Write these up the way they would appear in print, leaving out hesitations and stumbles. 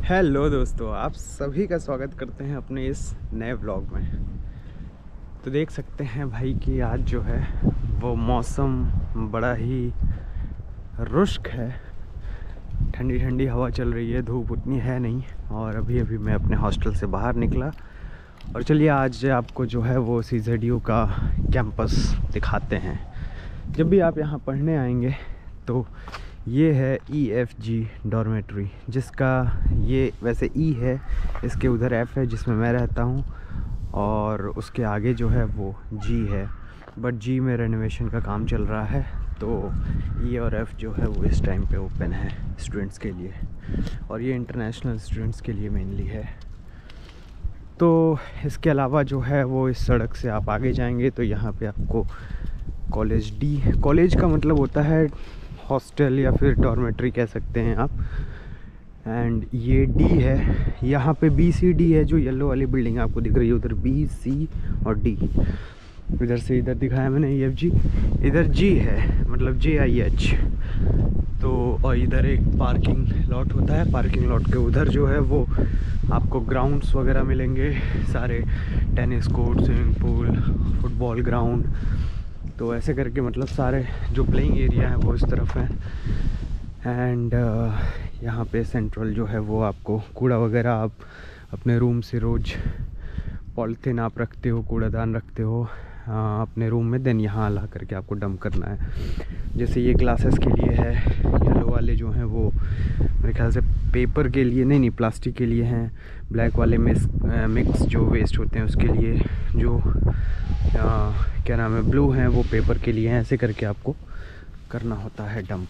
Hello दोस्तों, आप सभी का स्वागत करते हैं अपने इस नए व्लॉग में। तो देख सकते हैं भाई कि आज जो है वो मौसम बड़ा ही रुष्क है। ठंडी ठंडी हवा चल रही है, धूप उतनी है नहीं। और अभी अभी मैं अपने हॉस्टल से बाहर निकला और चलिए आज आपको जो है वो CZU का कैंपस दिखाते हैं। जब भी आप यहाँ पढ़ने आएंगे तो ये है EFG डॉर्मेट्री, जिसका ये वैसे E है, इसके उधर F है जिसमें मैं रहता हूँ, और उसके आगे जो है वो G है। बट G में रेनोवेशन का काम चल रहा है, तो E और F जो है वो इस टाइम पे ओपन है स्टूडेंट्स के लिए, और ये इंटरनेशनल स्टूडेंट्स के लिए मेनली है। तो इसके अलावा जो है वो इस सड़क से आप आगे जाएंगे तो यहाँ पे आपको कॉलेज D, कॉलेज का मतलब होता है हॉस्टल या फिर डॉर्मेट्री कह सकते हैं आप। एंड ये D है, यहाँ पे BCD है, जो येलो वाली बिल्डिंग आपको दिख रही है उधर BC और D। इधर से इधर दिखाया मैंने EFG, इधर G है मतलब JIH। तो और इधर एक पार्किंग लॉट होता है, पार्किंग लॉट के उधर जो है वो आपको ग्राउंड्स वगैरह मिलेंगे सारे, tennis court, swimming pool, football ground. तो ऐसे करके मतलब सारे जो प्लेइंग एरिया है वो इस तरफ है। एंड यहाँ पे सेंट्रल जो है वो आपको कूड़ा वगैरह आप अपने रूम से रोज़ पॉलीथीन आप रखते हो, कूड़ादान रखते हो अपने रूम में, देन यहाँ ला करके आपको डंप करना है। जैसे ये क्लासेस के लिए है, येलो वाले जो हैं वो मेरे ख्याल से पेपर के लिए नहीं प्लास्टिक के लिए हैं। ब्लैक वाले मिक्स जो वेस्ट होते हैं उसके लिए, जो क्या नाम है ब्लू हैं वो पेपर के लिए हैं। ऐसे करके आपको करना होता है डंप।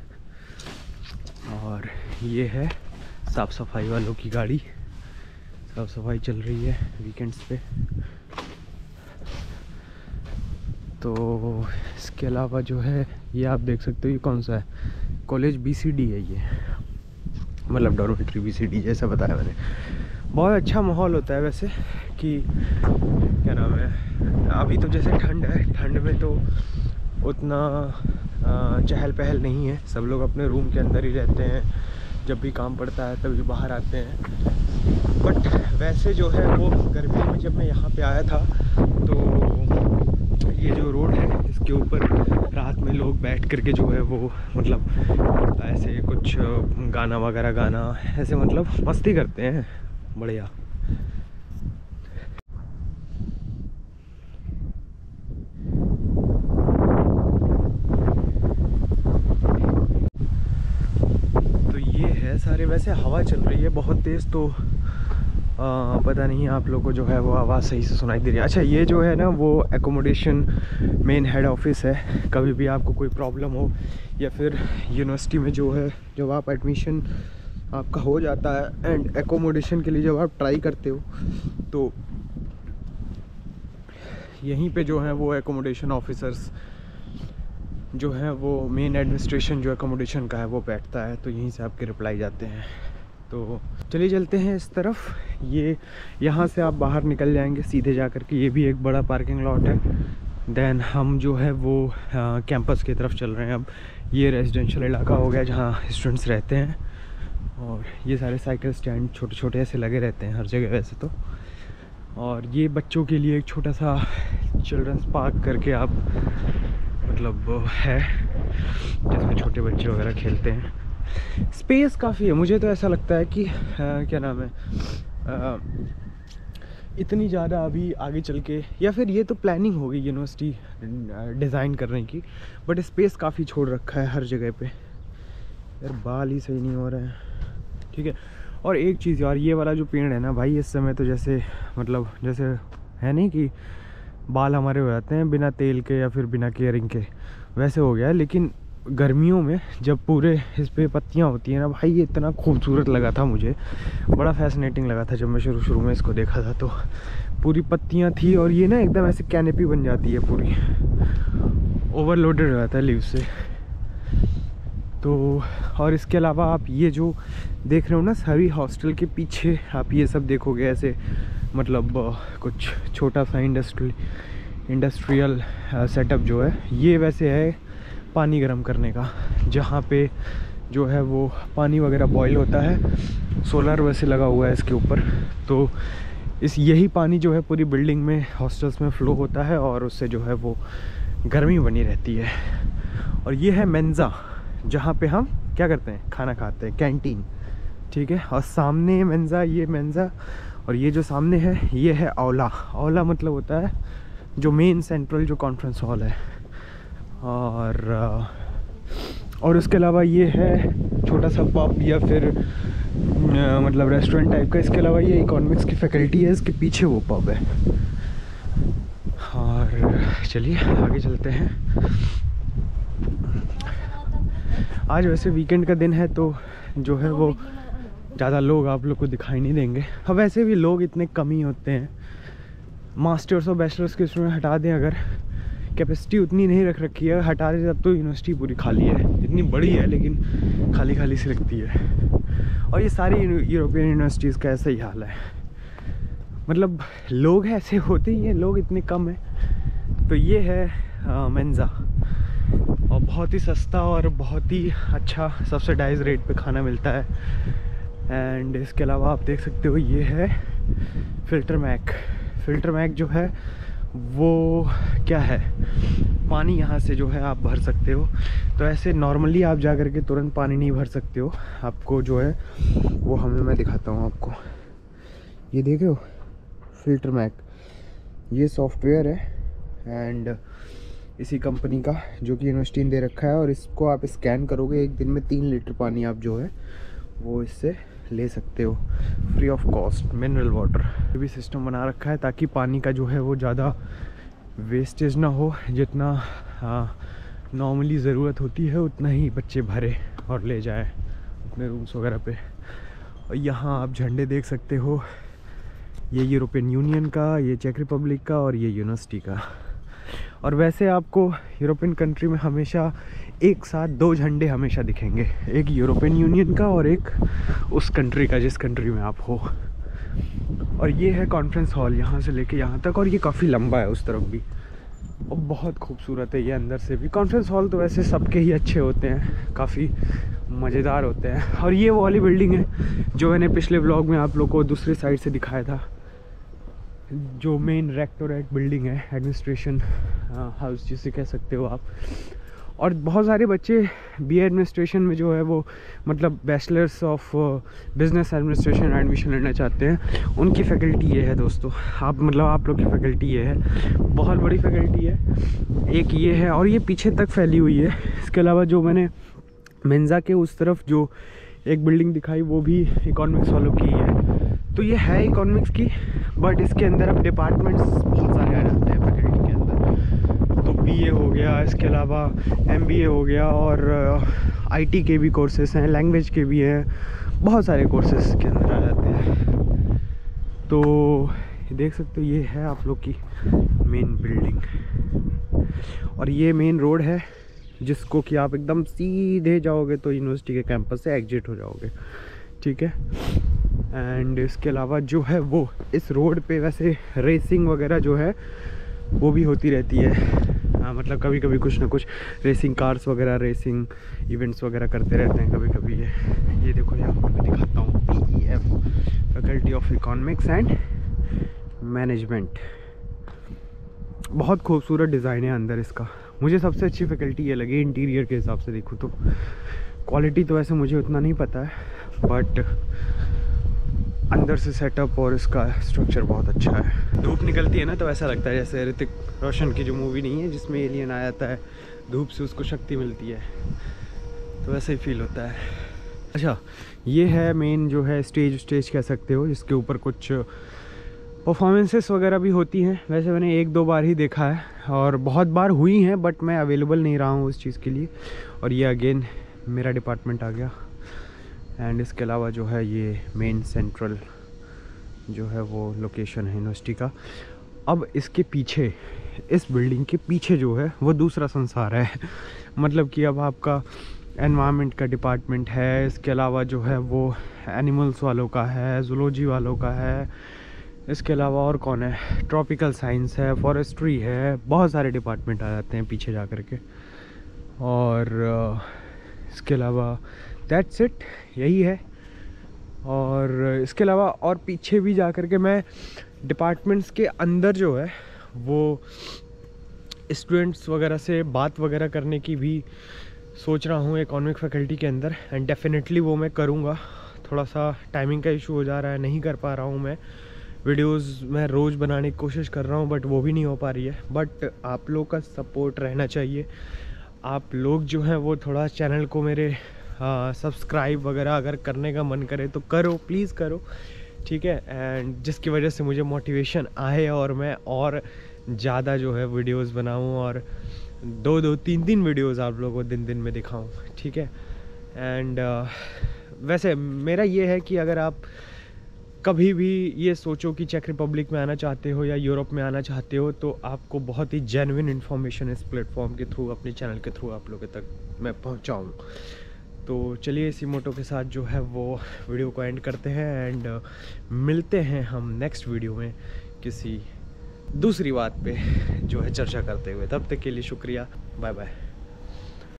और ये है साफ़ सफाई वालों की गाड़ी, साफ़ सफाई चल रही है वीकेंड्स पे। तो इसके अलावा जो है ये आप देख सकते हो, ये कौन सा है, कॉलेज BCD है ये, मतलब डॉर्मेट्री BCD जैसा बताया मैंने। बहुत अच्छा माहौल होता है वैसे कि क्या नाम है, अभी तो जैसे ठंड है, ठंड में तो उतना चहल पहल नहीं है, सब लोग अपने रूम के अंदर ही रहते हैं, जब भी काम पड़ता है तभी बाहर आते हैं। बट वैसे जो है वो गर्मी में जब मैं यहाँ पे आया था तो ये जो रोड है इसके ऊपर रात में लोग बैठ करके जो है वो मतलब ऐसे कुछ गाना वगैरह गाना ऐसे मतलब मस्ती करते हैं, बढ़िया। तो ये है सारे, वैसे हवा चल रही है बहुत तेज़, तो पता नहीं आप लोगों को जो है वो आवाज़ सही से सुनाई दे रही है। अच्छा, ये जो है ना वो एकोमोडेशन मेन हेड ऑफिस है। कभी भी आपको कोई प्रॉब्लम हो या फिर यूनिवर्सिटी में जो है जब आप एडमिशन आपका हो जाता है एंड एकोमोडेशन के लिए जब आप ट्राई करते हो तो यहीं पे जो है वो एकोमोडेशन ऑफिसर्स जो है वो मेन एडमिनिस्ट्रेशन जो एकोमोडेशन का है वो बैठता है, तो यहीं से आपके रिप्लाई जाते हैं। तो चलिए चलते हैं इस तरफ। ये यहाँ से आप बाहर निकल जाएंगे सीधे जा कर के, ये भी एक बड़ा पार्किंग लॉट है। देन हम जो है वो कैंपस की तरफ चल रहे हैं। अब ये रेजिडेंशियल इलाका हो गया जहाँ स्टूडेंट्स रहते हैं, और ये सारे साइकिल स्टैंड छोटे छोटे ऐसे लगे रहते हैं हर जगह वैसे तो। और ये बच्चों के लिए एक छोटा सा चिल्ड्रंस पार्क करके आप मतलब है, जिसमें छोटे बच्चे वगैरह खेलते हैं। स्पेस काफ़ी है, मुझे तो ऐसा लगता है कि क्या नाम है इतनी ज़्यादा अभी आगे चल के, या फिर ये तो प्लानिंग होगी यूनिवर्सिटी डिज़ाइन करने की, बट स्पेस काफ़ी छोड़ रखा है हर जगह पे। यार बाल ही सही नहीं हो रहे हैं, ठीक है। और एक चीज़ यार, ये वाला जो पेड़ है ना भाई, इस समय तो जैसे मतलब जैसे है नहीं कि बाल हमारे हो जाते हैं बिना तेल के या फिर बिना केयरिंग के, वैसे हो गया है। लेकिन गर्मियों में जब पूरे इस पे पत्तियाँ होती हैं ना भाई, ये इतना खूबसूरत लगा था, मुझे बड़ा फैसिनेटिंग लगा था जब मैं शुरू में इसको देखा था। तो पूरी पत्तियाँ थी और ये ना एकदम ऐसे कैनेपी बन जाती है, पूरी ओवरलोडेड हो जाता है लीव से। तो और इसके अलावा आप ये जो देख रहे हो ना, सभी हॉस्टल के पीछे आप ये सब देखोगे ऐसे मतलब कुछ छोटा सा इंडस्ट्रियल सेटअप जो है, ये वैसे है पानी गर्म करने का, जहाँ पे जो है वो पानी वगैरह बॉईल होता है, सोलर वैसे लगा हुआ है इसके ऊपर। तो यही पानी जो है पूरी बिल्डिंग में, हॉस्टल्स में फ़्लो होता है और उससे जो है वो गर्मी बनी रहती है। और ये है मेंज़ा, जहाँ पे हम क्या करते हैं, खाना खाते हैं, कैंटीन, ठीक है। और सामने मेंज़ा, ये मेंज़ा, और ये जो सामने है ये है औला। औला मतलब होता है जो मेन सेंट्रल जो कॉन्फ्रेंस हॉल है। और उसके अलावा ये है छोटा सा पब या फिर मतलब रेस्टोरेंट टाइप का। इसके अलावा ये इकोनॉमिक्स की फैकल्टी है, इसके पीछे वो पब है। और चलिए आगे चलते हैं। आज वैसे वीकेंड का दिन है तो जो है वो ज़्यादा लोग आप लोग को दिखाई नहीं देंगे। अब वैसे भी लोग इतने कम ही होते हैं। मास्टर्स और बैचलर्स के स्टूडेंट हटा दें, अगर कैपेसिटी उतनी नहीं रख रखी है, हटा दें तब तो यूनिवर्सिटी पूरी खाली है। इतनी बड़ी है लेकिन खाली खाली सी लगती है। और ये सारी यूरोपियन यूनिवर्सिटीज़ का ऐसा ही हाल है, मतलब लोग ऐसे होते ही हैं, लोग इतने कम हैं। तो ये है मेंज़ा, और बहुत ही सस्ता और बहुत ही अच्छा सब्सिडाइज रेट पे खाना मिलता है। एंड इसके अलावा आप देख सकते हो ये है फ़िल्टर मैक। फ़िल्टर मैक जो है वो क्या है, पानी यहाँ से जो है आप भर सकते हो। तो ऐसे नॉर्मली आप जा कर के तुरंत पानी नहीं भर सकते हो, आपको जो है वो मैं दिखाता हूँ आपको। ये देख रहे हो फ़िल्टर मैक, ये सॉफ्टवेयर है एंड इसी कंपनी का, जो कि यूनिवर्सिटी ने दे रखा है। और इसको आप स्कैन करोगे, एक दिन में 3 लीटर पानी आप जो है वो इससे ले सकते हो free of cost, mineral water. ये भी सिस्टम बना रखा है ताकि पानी का जो है वो ज़्यादा वेस्टेज ना हो, जितना नॉर्मली ज़रूरत होती है उतना ही बच्चे भरे और ले जाए अपने रूम्स वगैरह पे। और यहाँ आप झंडे देख सकते हो, ये यूरोपियन यूनियन का, ये चेक रिपब्लिक का और ये यूनिवर्सिटी का। और वैसे आपको यूरोपियन कंट्री में हमेशा एक साथ 2 झंडे हमेशा दिखेंगे, एक यूरोपियन यूनियन का और एक उस कंट्री का जिस कंट्री में आप हो। और ये है कॉन्फ्रेंस हॉल, यहाँ से लेके यहाँ तक, और ये काफ़ी लंबा है उस तरफ भी, और बहुत खूबसूरत है ये अंदर से भी। कॉन्फ्रेंस हॉल तो वैसे सबके ही अच्छे होते हैं, काफ़ी मज़ेदार होते हैं। और ये वो वाली बिल्डिंग है जो मैंने पिछले व्लॉग में आप लोग को दूसरी साइड से दिखाया था, जो मेन रेक्टोरेट बिल्डिंग है, एडमिनिस्ट्रेशन हाउस जिसे कह सकते हो आप। और बहुत सारे बच्चे बीए एडमिनिस्ट्रेशन में जो है वो मतलब bachelors of business administration admission लेना चाहते हैं, उनकी फैकल्टी ये है दोस्तों। आप लोग की फैकल्टी ये है, बहुत बड़ी फैकल्टी है। एक ये है और ये पीछे तक फैली हुई है। इसके अलावा जो मैंने मेंज़ा के उस तरफ जो एक बिल्डिंग दिखाई वो भी इकोनॉमिक्स वालों की है। तो ये है इकोनॉमिक्स की, बट इसके अंदर अब डिपार्टमेंट्स बहुत सारे आ जाते हैं फैकल्टी के अंदर। तो बीए हो गया, इसके अलावा एमबीए हो गया, और आईटी के भी कोर्सेस हैं, लैंग्वेज के भी हैं, बहुत सारे कोर्सेस के अंदर आ जाते हैं। तो देख सकते हो ये है आप लोग की मेन बिल्डिंग, और ये मेन रोड है जिसको कि आप एकदम सीधे जाओगे तो यूनिवर्सिटी के कैंपस से एग्जिट हो जाओगे, ठीक है। एंड इसके अलावा जो है वो इस रोड पे वैसे रेसिंग वगैरह जो है वो भी होती रहती है। मतलब कभी कभी कुछ ना कुछ रेसिंग कार्स वगैरह, रेसिंग इवेंट्स वगैरह करते रहते हैं कभी कभी। ये देखो यहाँ पर मैं दिखाता हूँ, PEF faculty of economics and management. बहुत खूबसूरत डिज़ाइन है अंदर इसका, मुझे सबसे अच्छी फैकल्टी ये लगी इंटीरियर के हिसाब से देखूँ तो। क्वालिटी तो वैसे मुझे उतना नहीं पता है, बट अंदर से सेटअप और इसका स्ट्रक्चर बहुत अच्छा है। धूप निकलती है ना तो ऐसा लगता है जैसे ऋतिक रोशन की जो मूवी नहीं है जिसमें एलियन आ जाता है, धूप से उसको शक्ति मिलती है, तो वैसे ही फील होता है। अच्छा, ये है मेन जो है स्टेज कह सकते हो, जिसके ऊपर कुछ परफॉर्मेंसेस वगैरह भी होती हैं। वैसे मैंने 1-2 बार ही देखा है और बहुत बार हुई हैं, बट मैं अवेलेबल नहीं रहा हूँ उस चीज़ के लिए। और ये अगेन मेरा डिपार्टमेंट आ गया। एंड इसके अलावा जो है ये मेन सेंट्रल जो है वो लोकेशन है यूनिवर्सिटी का। अब इसके पीछे, इस बिल्डिंग के पीछे जो है वो दूसरा संसार है। मतलब कि अब आपका एनवायरनमेंट का डिपार्टमेंट है, इसके अलावा जो है वो एनिमल्स वालों का है, जूलॉजी वालों का है, इसके अलावा और कौन है, ट्रॉपिकल साइंस है, फॉरेस्ट्री है, बहुत सारे डिपार्टमेंट आ जाते हैं पीछे जा कर के। और इसके अलावा दैट्स इट, यही है। और इसके अलावा और पीछे भी जा कर के मैं डिपार्टमेंट्स के अंदर जो है वो स्टूडेंट्स वगैरह से बात वगैरह करने की भी सोच रहा हूँ इकोनॉमिक फैकल्टी के अंदर, एंड डेफिनेटली वो मैं करूँगा। थोड़ा सा टाइमिंग का इशू हो जा रहा है, नहीं कर पा रहा हूँ मैं वीडियोस, मैं रोज़ बनाने की कोशिश कर रहा हूँ बट वो भी नहीं हो पा रही है। बट आप लोग का सपोर्ट रहना चाहिए। आप लोग जो हैं वो थोड़ा चैनल को मेरे सब्सक्राइब वगैरह अगर करने का मन करे तो करो, प्लीज़ करो, ठीक है। एंड जिसकी वजह से मुझे मोटिवेशन आए और मैं और ज़्यादा जो है वीडियोस बनाऊं और 2-2, 3-3 वीडियोस आप लोगों को दिन में दिखाऊं, ठीक है। एंड वैसे मेरा ये है कि अगर आप कभी भी ये सोचो कि चेक रिपब्लिक में आना चाहते हो या यूरोप में आना चाहते हो तो आपको बहुत ही जेन्युइन इन्फॉर्मेशन इस प्लेटफॉर्म के थ्रू, अपने चैनल के थ्रू आप लोगों तक मैं पहुंचाऊं। तो चलिए इसी मोटो के साथ जो है वो वीडियो को एंड करते हैं एंड मिलते हैं हम नेक्स्ट वीडियो में किसी दूसरी बात पे जो है चर्चा करते हुए। तब तक के लिए शुक्रिया, बाय बाय।